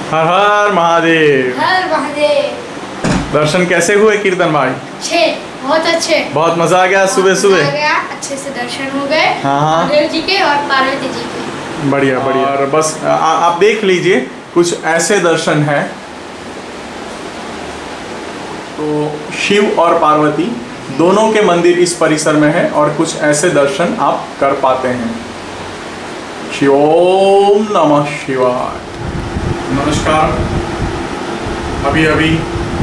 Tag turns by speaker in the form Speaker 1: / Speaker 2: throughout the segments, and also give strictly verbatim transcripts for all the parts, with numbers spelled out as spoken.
Speaker 1: हर हर महादेव।
Speaker 2: हर महादेव।
Speaker 1: दर्शन कैसे हुए कीर्तन भाई?
Speaker 2: अच्छे, बहुत अच्छे।
Speaker 1: बहुत मजा आ गया। सुबह सुबह
Speaker 2: अच्छे से दर्शन हो गए
Speaker 1: हाँ हाँ
Speaker 2: महादेव जी के और पार्वती जी के।
Speaker 1: बढ़िया बढ़िया। और बस आ, आप देख लीजिए कुछ ऐसे दर्शन हैं। तो शिव और पार्वती दोनों के मंदिर इस परिसर में है और कुछ ऐसे दर्शन आप कर पाते हैं। शिवोम नमः शिवाय। नमस्कार। अभी अभी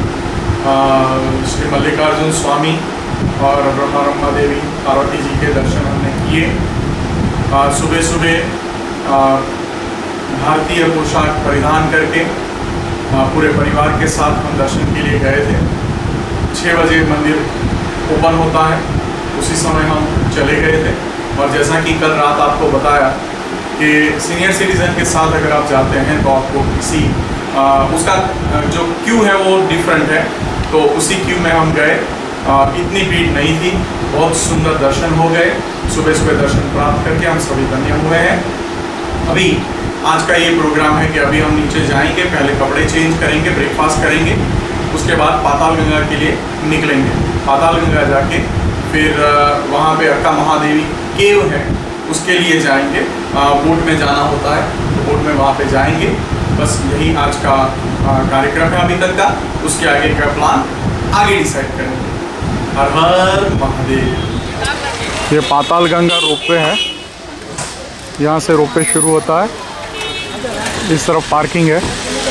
Speaker 1: श्री मल्लिकार्जुन स्वामी और ब्रह्मा ब्रह्मा देवी पार्वती जी के दर्शन हमने किए। सुबह सुबह भारतीय पोशाक परिधान करके आ, पूरे परिवार के साथ हम दर्शन के लिए गए थे। छः बजे मंदिर ओपन होता है, उसी समय हम चले गए थे। और जैसा कि कल रात आपको बताया कि सीनियर सिटीज़न के साथ अगर आप जाते हैं तो आपको किसी आ, उसका जो क्यू है वो डिफरेंट है, तो उसी क्यू में हम गए। इतनी भीड़ नहीं थी, बहुत सुंदर दर्शन हो गए। सुबह सुबह दर्शन प्राप्त करके हम सभी धन्य हुए हैं। अभी आज का ये प्रोग्राम है कि अभी हम नीचे जाएंगे, पहले कपड़े चेंज करेंगे, ब्रेकफास्ट करेंगे, उसके बाद पाताल गंगा के लिए निकलेंगे। पाताल गंगा जाके फिर वहाँ पे अक्का महादेवी केव है, उसके लिए जाएंगे। बोट में जाना होता है तो बोट में वहाँ पे जाएंगे। बस यही आज का कार्यक्रम है अभी तक का। उसके आगे का प्लान आगे डिसाइड करेंगे। हर हर महादेव। ये पाताल गंगा रोपवे है, यहाँ से रोपवे शुरू होता है। इस तरफ पार्किंग है।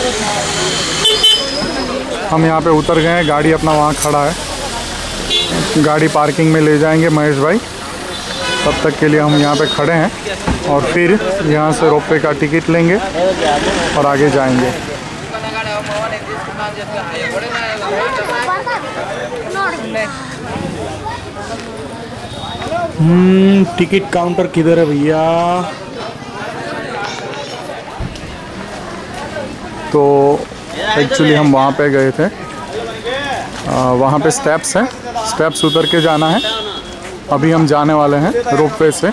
Speaker 1: हम यहाँ पे उतर गए हैं, गाड़ी अपना वहाँ खड़ा है। गाड़ी पार्किंग में ले जाएंगे महेश भाई। तब तक के लिए हम यहाँ पे खड़े हैं और फिर यहाँ से रोपवे का टिकट लेंगे और आगे जाएंगे। हम्म टिकट काउंटर किधर है भैया? तो एक्चुअली हम वहाँ पे गए थे। आ, वहाँ पे स्टेप्स हैं, स्टेप्स उतर के जाना है। अभी हम जाने वाले हैं रोपवे से।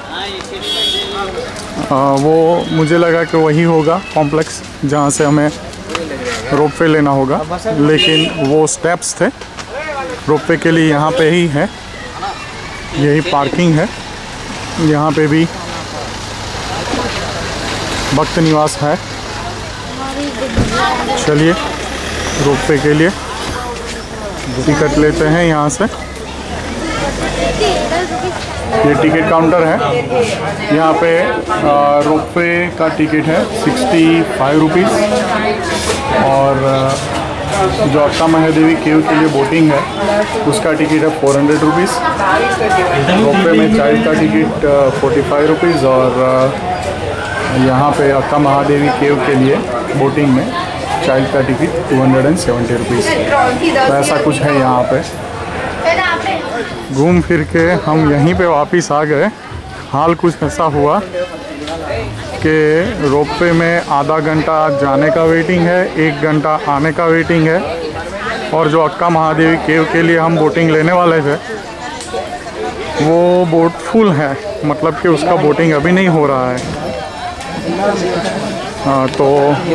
Speaker 1: आ, वो मुझे लगा कि वही होगा कॉम्प्लेक्स जहाँ से हमें रोपवे लेना होगा, लेकिन वो स्टेप्स थे। रोपवे के लिए यहाँ पे ही है, यही पार्किंग है। यहाँ पे भी भक्त निवास है। चलिए रोपवे के लिए टिकट लेते हैं यहाँ से। ये टिकट काउंटर है। यहाँ पे रोपवे का टिकट है सिक्सटी फाइव रुपीज़ और जो अक्का महादेवी केव के लिए बोटिंग है उसका टिकट है फोर हंड्रेड रुपीज़। रोपवे में चाइल्ड का टिकट फोर्टी फाइव रुपीज़ और यहाँ पे अक्का महादेवी केव के लिए बोटिंग में चाइल्ड का ticket two hundred and seventy rupees. तो ऐसा कुछ है यहाँ पे। घूम फिर के हम यहीं पे वापस आ गए। हाल कुछ ऐसा हुआ कि रोपवे में आधा घंटा जाने का वेटिंग है, एक घंटा आने का वेटिंग है। और जो अक्का महादेवी केव के लिए हम बोटिंग लेने वाले थे वो बोट फुल है, मतलब कि उसका बोटिंग अभी नहीं हो रहा है। हाँ, तो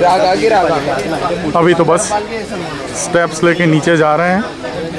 Speaker 1: अभी तो बस स्टेप्स लेके नीचे जा रहे हैं।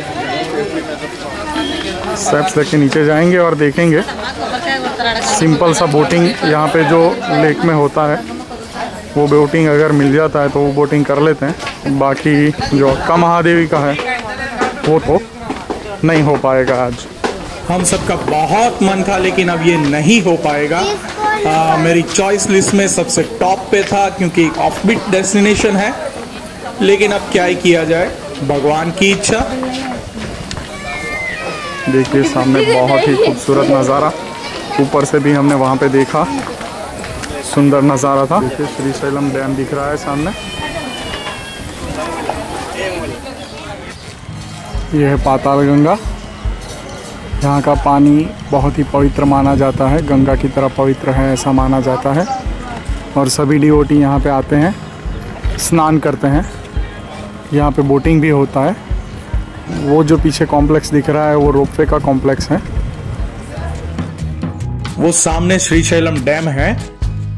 Speaker 1: स्टेप्स लेके नीचे जाएंगे और देखेंगे सिंपल सा बोटिंग यहाँ पे जो लेक में होता है वो बोटिंग अगर मिल जाता है तो वो बोटिंग कर लेते हैं। बाकी जो अक्का महादेवी का है वो तो नहीं हो पाएगा आज। हम सबका बहुत मन था लेकिन अब ये नहीं हो पाएगा। आ, मेरी चॉइस लिस्ट में सबसे टॉप पे था क्योंकि एक ऑफबीट डेस्टिनेशन है, लेकिन अब क्या ही किया जाए, भगवान की इच्छा। देखिए सामने बहुत ही खूबसूरत नज़ारा, ऊपर से भी हमने वहाँ पे देखा, सुंदर नज़ारा था। देखिए श्रीशैलम डैम दिख रहा है सामने। यह है पाताल गंगा। यहाँ का पानी बहुत ही पवित्र माना जाता है, गंगा की तरह पवित्र है ऐसा माना जाता है। और सभी डिवोटी यहाँ पे आते हैं, स्नान करते हैं। यहाँ पे बोटिंग भी होता है। वो जो पीछे कॉम्प्लेक्स दिख रहा है वो रोपवे का कॉम्प्लेक्स है। वो सामने श्रीशैलम डैम है।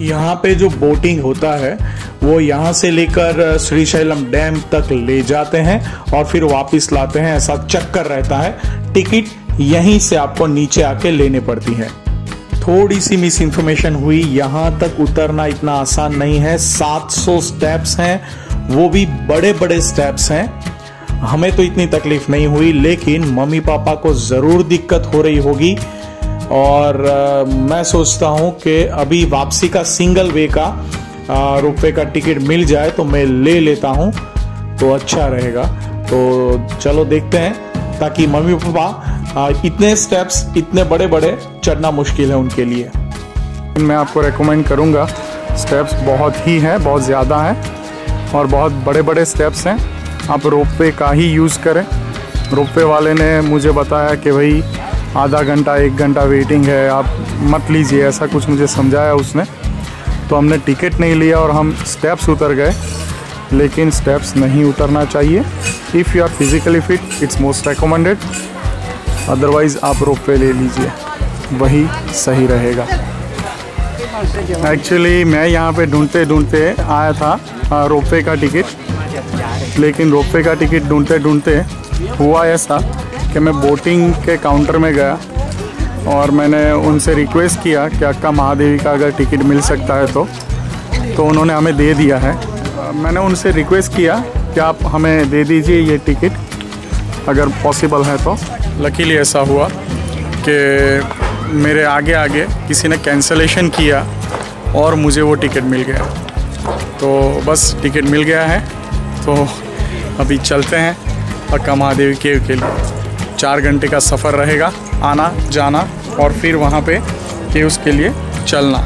Speaker 1: यहाँ पे जो बोटिंग होता है वो यहाँ से लेकर श्रीशैलम डैम तक ले जाते हैं और फिर वापस लाते हैं। ऐसा चक्कर रहता है। टिकट यहीं से आपको नीचे आके लेने पड़ती है। थोड़ी सी मिस इन्फॉर्मेशन हुई, यहाँ तक उतरना इतना आसान नहीं है। सात सौ स्टेप्स हैं, वो भी बड़े बड़े स्टेप्स हैं। हमें तो इतनी तकलीफ नहीं हुई, लेकिन मम्मी पापा को जरूर दिक्कत हो रही होगी। और आ, मैं सोचता हूँ कि अभी वापसी का सिंगल वे का रुपये का टिकट मिल जाए तो मैं ले लेता हूँ, तो अच्छा रहेगा। तो चलो देखते हैं, ताकि मम्मी पापा इतने स्टेप्स इतने बड़े बड़े चढ़ना मुश्किल है उनके लिए। मैं आपको रेकमेंड करूँगा, स्टेप्स बहुत ही हैं, बहुत ज़्यादा हैं और बहुत बड़े बड़े स्टेप्स हैं। आप रोपवे का ही यूज़ करें। रोपवे वाले ने मुझे बताया कि भाई आधा घंटा एक घंटा वेटिंग है, आप मत लीजिए, ऐसा कुछ मुझे समझाया उसने। तो हमने टिकट नहीं लिया और हम स्टेप्स उतर गए, लेकिन स्टेप्स नहीं उतरना चाहिए। If you are physically fit it's most recommended, otherwise आप रोपवे ले लीजिए, वही सही रहेगा। एक्चुअली मैं यहाँ पे ढूंढते ढूंढते आया था रोपवे का टिकट, लेकिन रोपवे का टिकट ढूंढते ढूंढते हुआ ऐसा कि मैं बोटिंग के काउंटर में गया और मैंने उनसे रिक्वेस्ट किया कि अक्का महादेवी का अगर टिकट मिल सकता है तो तो उन्होंने हमें दे दिया है। मैंने उनसे रिक्वेस्ट किया कि आप हमें दे दीजिए ये टिकट अगर पॉसिबल है तो। लकीली ऐसा हुआ कि मेरे आगे आगे किसी ने कैंसलेशन किया और मुझे वो टिकट मिल गया। तो बस टिकट मिल गया है, तो अभी चलते हैं अक्का महादेवी केव के लिए। चार घंटे का सफ़र रहेगा, आना जाना और फिर वहाँ पे केव्स के लिए चलना।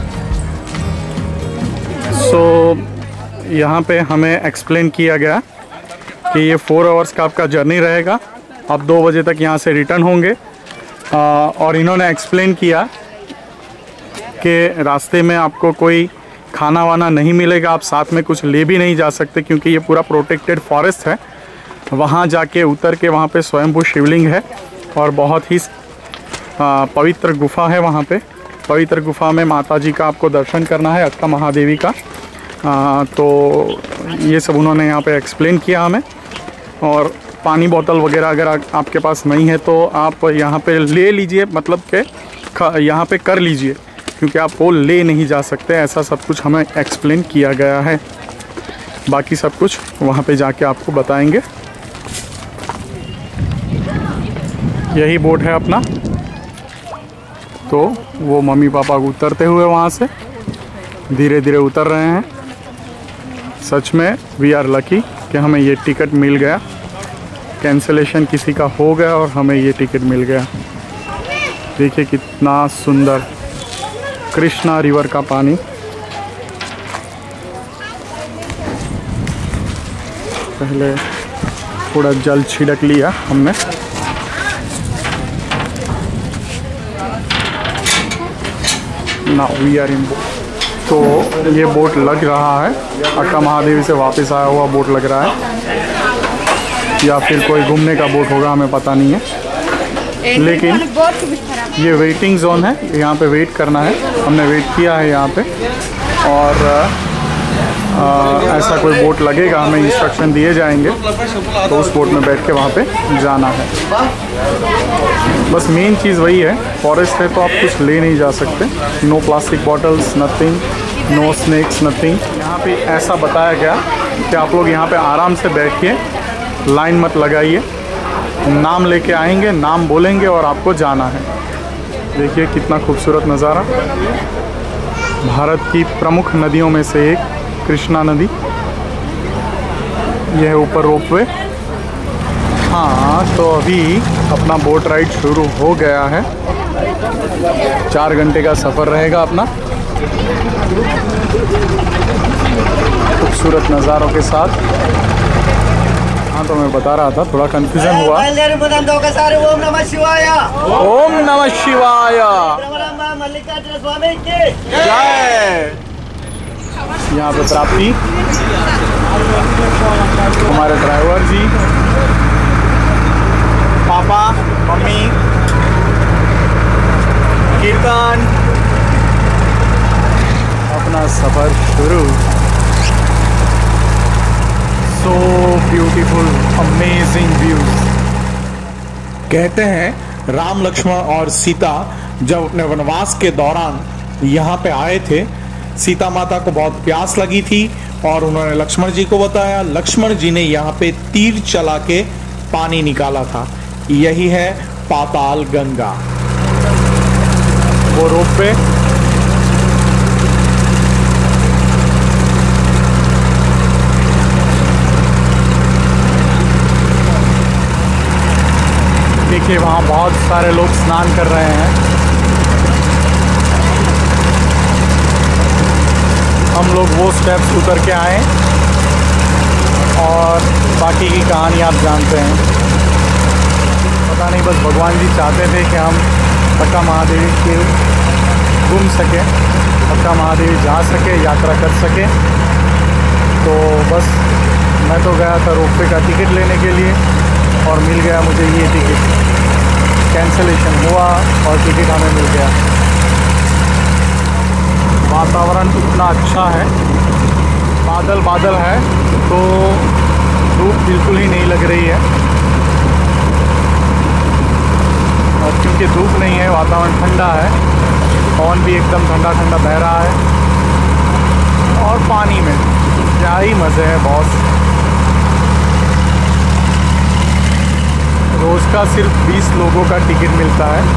Speaker 1: सो so, यहाँ पे हमें एक्सप्लेन किया गया कि ये फोर आवर्स का आपका जर्नी रहेगा। आप दो बजे तक यहाँ से रिटर्न होंगे। आ, और इन्होंने एक्सप्लेन किया कि रास्ते में आपको कोई खाना वाना नहीं मिलेगा, आप साथ में कुछ ले भी नहीं जा सकते क्योंकि ये पूरा प्रोटेक्टेड फॉरेस्ट है। वहाँ जाके उतर के वहाँ पे स्वयंभू शिवलिंग है और बहुत ही आ, पवित्र गुफा है। वहाँ पे पवित्र गुफा में माता जी का आपको दर्शन करना है, अक्का महादेवी का। आ, तो ये सब उन्होंने यहाँ पे एक्सप्लेन किया हमें। और पानी बोतल वगैरह अगर आ, आपके पास नहीं है तो आप यहाँ पे ले लीजिए, मतलब कि यहाँ पे कर लीजिए, क्योंकि आप वो ले नहीं जा सकते। ऐसा सब कुछ हमें एक्सप्लेन किया गया है। बाकी सब कुछ वहाँ पे जाके आपको बताएंगे। यही बोट है अपना। तो वो मम्मी पापा को उतरते हुए वहाँ से धीरे धीरे उतर रहे हैं। सच में वी आर लकी कि हमें ये टिकट मिल गया। कैंसिलेशन किसी का हो गया और हमें ये टिकट मिल गया। देखिए कितना सुंदर कृष्णा रिवर का पानी। पहले थोड़ा जल छिड़क लिया हमने। ना वी आर इन बोट। तो ये बोट लग रहा है, अक्का महादेवी से वापस आया हुआ बोट लग रहा है, या फिर कोई घूमने का बोट होगा, हमें पता नहीं है। लेकिन ये वेटिंग जोन है, यहाँ पे वेट करना है। हमने वेट किया है यहाँ पे, और आ, ऐसा कोई बोट लगेगा, हमें इंस्ट्रक्शन दिए जाएंगे, तो उस बोट में बैठ के वहाँ पे जाना है। बस मेन चीज़ वही है, फॉरेस्ट है तो आप कुछ ले नहीं जा सकते। No plastic bottles, nothing, no snacks, nothing. यहाँ पे ऐसा बताया गया कि आप लोग यहाँ पे आराम से बैठ के लाइन मत लगाइए, नाम लेके आएंगे, नाम बोलेंगे और आपको जाना है। देखिए कितना खूबसूरत नज़ारा। भारत की प्रमुख नदियों में से एक कृष्णा नदी। यह है ऊपर रोपवे। हाँ, तो अभी अपना बोट राइड शुरू हो गया है। चार घंटे का सफ़र रहेगा अपना, खूबसूरत नज़ारों के साथ। हाँ, तो मैं बता रहा था, थोड़ा कंफ्यूजन हुआ।
Speaker 3: ओम नमः शिवाय।
Speaker 1: ओम नमः शिवाय।
Speaker 3: मल्लिकार्जुन स्वामी की
Speaker 1: जय। यहाँ पे प्राप्ति, हमारे ड्राइवर जी, पापा, मम्मी, कीर्तन, अपना
Speaker 4: सफ़र शुरू। So beautiful, amazing views. कहते हैं राम लक्ष्मण और सीता जब अपने वनवास के दौरान यहाँ पे आए थे, सीता माता को बहुत प्यास लगी थी और उन्होंने लक्ष्मण जी को बताया। लक्ष्मण जी ने यहाँ पे तीर चला के पानी निकाला था। यही है पाताल गंगा। वो रोप पे देखिए, वहाँ बहुत सारे लोग स्नान कर रहे हैं। हम लोग वो स्टेप्स उतर के आए और बाकी की कहानी आप जानते हैं। पता नहीं, बस भगवान जी चाहते थे कि हम पक्का महादेवी के घूम सके, पक्का महादेवी जा सके, यात्रा कर सके। तो बस मैं तो गया था रोपवे का टिकट लेने के लिए और मिल गया मुझे ये टिकट। कैंसलेशन हुआ और टिकट हमें मिल गया। वातावरण इतना अच्छा है, बादल बादल है, तो धूप बिल्कुल ही नहीं लग रही है। और क्योंकि धूप नहीं है, वातावरण ठंडा है, पवन भी एकदम ठंडा ठंडा बह रहा है। और पानी में क्या ही मज़े है बॉस। रोज़ का सिर्फ बीस लोगों का टिकट मिलता है।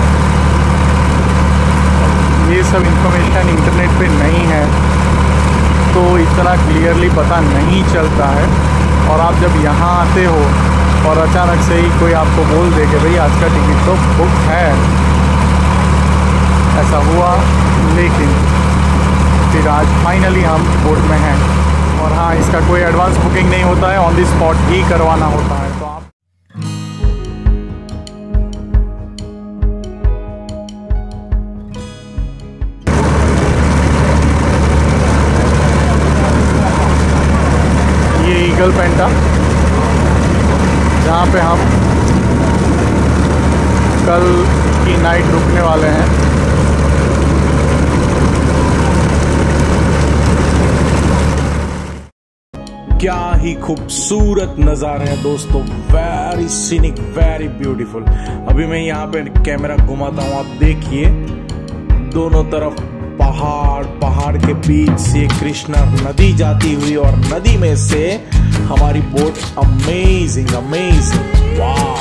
Speaker 4: ये सब इंफॉर्मेशन इंटरनेट पे नहीं है, तो इतना क्लियरली पता नहीं चलता है। और आप जब यहाँ आते हो और अचानक से ही कोई आपको बोल दे कि भाई आज का टिकट तो बुक है, ऐसा हुआ। लेकिन फिर आज फाइनली हम बोट में हैं। और हाँ, इसका कोई एडवांस बुकिंग नहीं होता है, ऑन द स्पॉट ही करवाना होता है। तो आप ईगल पेंटा, जहाँ पे हम कल की नाइट रुकने वाले हैं। क्या ही खूबसूरत नज़ारे हैं दोस्तों, वेरी सीनिक, वेरी ब्यूटीफुल। अभी मैं यहाँ पे कैमरा घुमाता हूँ, आप देखिए दोनों तरफ पहाड़, पहाड़ के बीच से कृष्णा नदी जाती हुई और नदी में से हमारी boat. Amazing amazing, wow.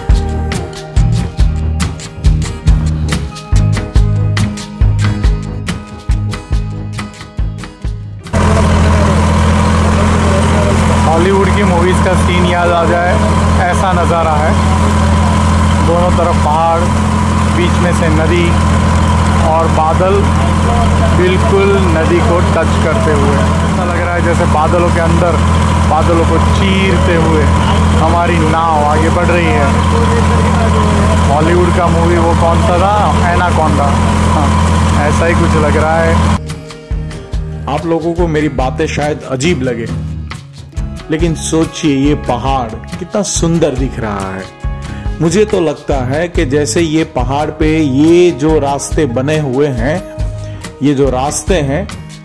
Speaker 4: Hollywood की मूवीज का सीन याद आ जाए, ऐसा नज़ारा है। दोनों तरफ पहाड़, बीच में से नदी और बादल बिल्कुल नदी को टच करते हुए। ऐसा लग रहा है जैसे बादलों के अंदर, बादलों को चीरते हुए हमारी नाव आगे बढ़ रही है। हॉलीवुड का मूवी वो कौन सा था, एनाकोंडा, हाँ, ऐसा ही कुछ लग रहा है। आप लोगों को मेरी बातें शायद अजीब लगे, लेकिन सोचिए ये पहाड़ कितना सुंदर दिख रहा है। मुझे तो लगता है कि जैसे ये पहाड़ पे ये जो रास्ते बने हुए हैं, ये जो रास्ते हैं,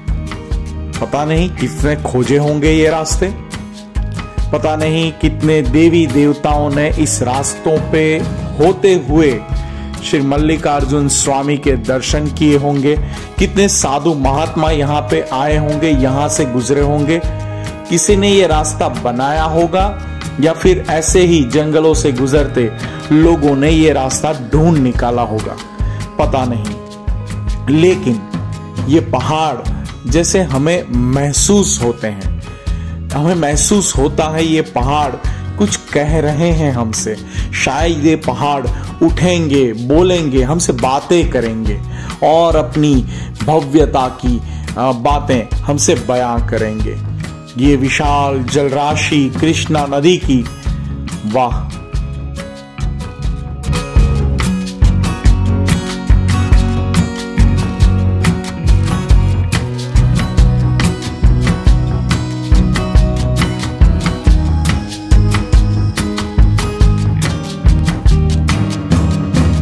Speaker 4: पता नहीं किसने खोजे होंगे ये रास्ते। पता नहीं कितने देवी देवताओं ने इस रास्तों पे होते हुए श्री मल्लिकार्जुन स्वामी के दर्शन किए होंगे। कितने साधु महात्मा यहाँ पे आए होंगे, यहाँ से गुजरे होंगे। किसी ने ये रास्ता बनाया होगा या फिर ऐसे ही जंगलों से गुजरते लोगों ने ये रास्ता ढूंढ निकाला होगा, पता नहीं। लेकिन ये पहाड़ जैसे हमें महसूस होते हैं, हमें महसूस होता है ये पहाड़ कुछ कह रहे हैं हमसे। शायद ये पहाड़ उठेंगे, बोलेंगे, हमसे बातें करेंगे और अपनी भव्यता की बातें हमसे बयां करेंगे। ये विशाल जलराशि कृष्णा नदी की, वाह।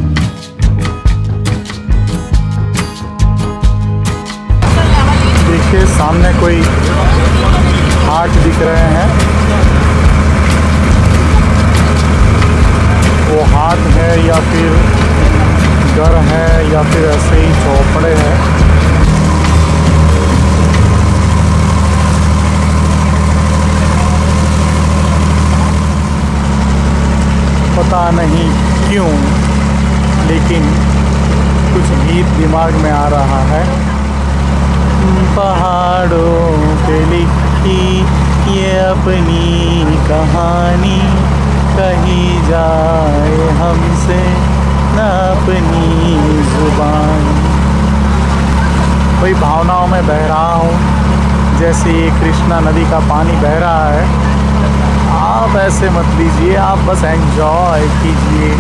Speaker 4: देखिए कोई हाट दिख रहे हैं। वो हाट है या फिर घर है या फिर ऐसे ही झोपड़े हैं। पता नहीं क्यों, लेकिन कुछ गीत दिमाग में आ रहा है। पहाड़ों पे लिखी ये अपनी कहानी, कही जाए हमसे न अपनी जुबान। कोई भावनाओं में बह रहा हूँ, जैसे ये कृष्णा नदी का पानी बह रहा है। आप ऐसे मत लीजिए, आप बस एंजॉय कीजिए।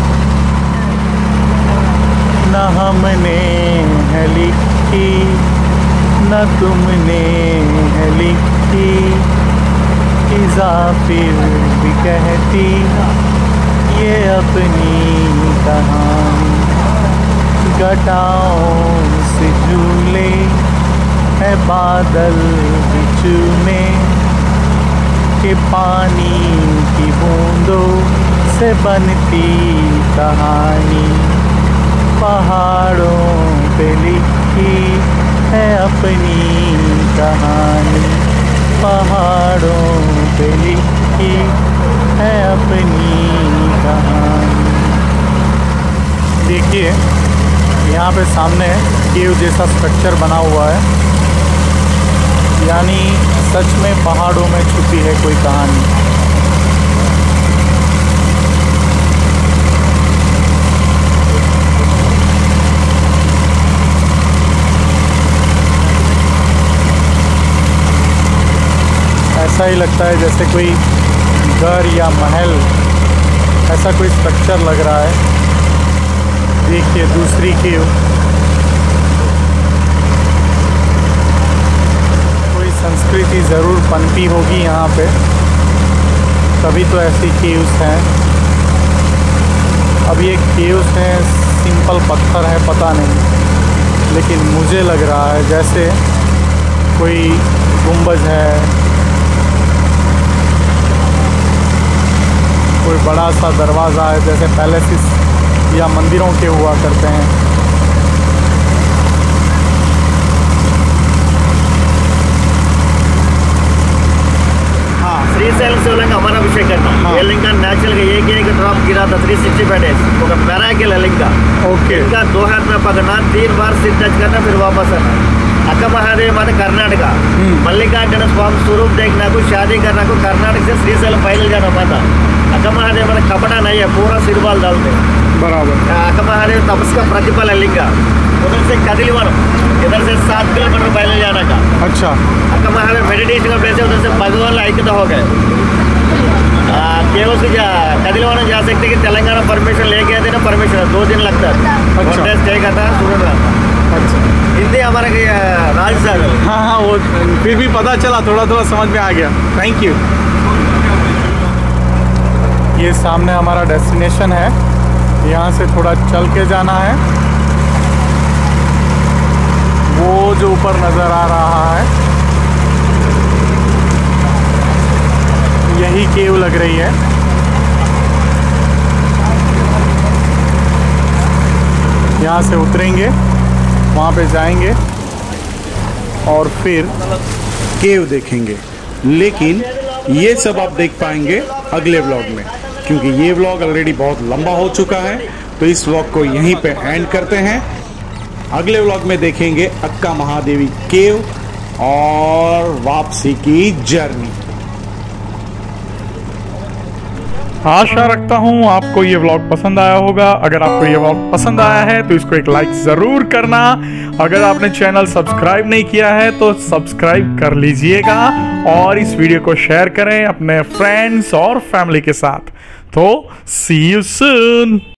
Speaker 4: न हमने है लिखी न तुमने है लिखी, इज़ा फिर भी कहती ये अपनी कहानी। घटाओं से झूले है बादल बिचूने, के पानी की बूंदों से बनती कहानी। पहाड़ों पे लिखी है अपनी कहानी, पहाड़ों पे लिखी है अपनी कहानी। देखिए यहाँ पे सामने केव जैसा स्ट्रक्चर बना हुआ है, यानी सच में पहाड़ों में छुपी है कोई कहानी। ऐसा ही लगता है जैसे कोई घर या महल, ऐसा कोई स्ट्रक्चर लग रहा है। देखिए दूसरी केव, कोई संस्कृति ज़रूर पनपी होगी यहाँ पे, तभी तो ऐसी केव्स हैं। अब ये केव्स हैं, सिंपल पत्थर है पता नहीं, लेकिन मुझे लग रहा है जैसे कोई गुंबज है, कोई बड़ा सा दरवाज़ा है, जैसे पैलेसिस या मंदिरों के हुआ करते हैं।
Speaker 3: हाँ, श्रीशैल शिवलिंग हमारा अभिषेक करना।
Speaker 4: हाँ।
Speaker 3: ये लिंग का नेचुरल का एक एक ड्रॉप गिरा था थ्री सिक्सटी फाइव डेज, वो पैराकिल लिंग का।
Speaker 4: ओके।
Speaker 3: इनका दो हाथ में पकड़ना, तीन बार सिर टच करना, फिर वापस आना। अक्का महादेव माता कर्नाटका, मल्लिकार्जुन स्वामी स्वरूप देखना को, शादी करना को कर्नाटक से श्रीशैल पैदल जाना पड़ता। अक्का महादेव माता कपड़ा नहीं है, पूरा सिरबाल डालते।
Speaker 4: बराबर।
Speaker 3: अक्का महादेव तपस का प्रतिफल है लिंग का। उधर से कदिलीवन, इधर से सात किलोमीटर पैदल जाना का।
Speaker 4: अच्छा।
Speaker 3: अक्का महादेव मेडिटेशन का प्लेस है, उधर से भगवान ऐक्यता हो गए। केवल से जा कदिलीवन जा सकते कि तेलंगाना परमिशन लेके आते ना, परमिशन दो दिन लगता है।
Speaker 4: अच्छा।
Speaker 3: स्टे करता है, स्टूडेंट रहता।
Speaker 4: अच्छा।
Speaker 3: हिंदी हमारा राजस्थान।
Speaker 4: हाँ हाँ, वो फिर भी पता चला, थोड़ा थोड़ा समझ में आ गया। Thank you. ये सामने हमारा डेस्टिनेशन है, यहाँ से थोड़ा चल के जाना है। वो जो ऊपर नज़र आ रहा है यही केव लग रही है। यहाँ से उतरेंगे, वहाँ पे जाएंगे और फिर केव देखेंगे। लेकिन ये सब आप देख पाएंगे अगले व्लॉग में, क्योंकि ये व्लॉग ऑलरेडी बहुत लंबा हो चुका है। तो इस व्लॉग को यहीं पे एंड करते हैं। अगले व्लॉग में देखेंगे अक्का महादेवी केव और वापसी की जर्नी। आशा रखता हूँ आपको ये व्लॉग पसंद आया होगा। अगर आपको ये व्लॉग पसंद आया है तो इसको एक लाइक ज़रूर करना। अगर आपने चैनल सब्सक्राइब नहीं किया है तो सब्सक्राइब कर लीजिएगा और इस वीडियो को शेयर करें अपने फ्रेंड्स और फैमिली के साथ। तो सी यू सून।